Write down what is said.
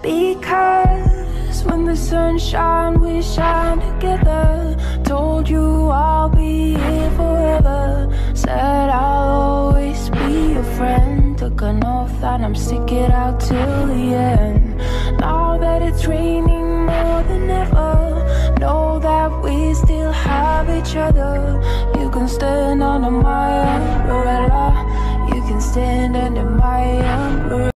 Because when the sun shines, we shine together. Told you I'll be here forever. Said I'll always be your friend. Took an oath that I'm stick it out till the end. Now that it's raining more than ever, know that we still have each other. You can stand under my umbrella. You can stand under my umbrella.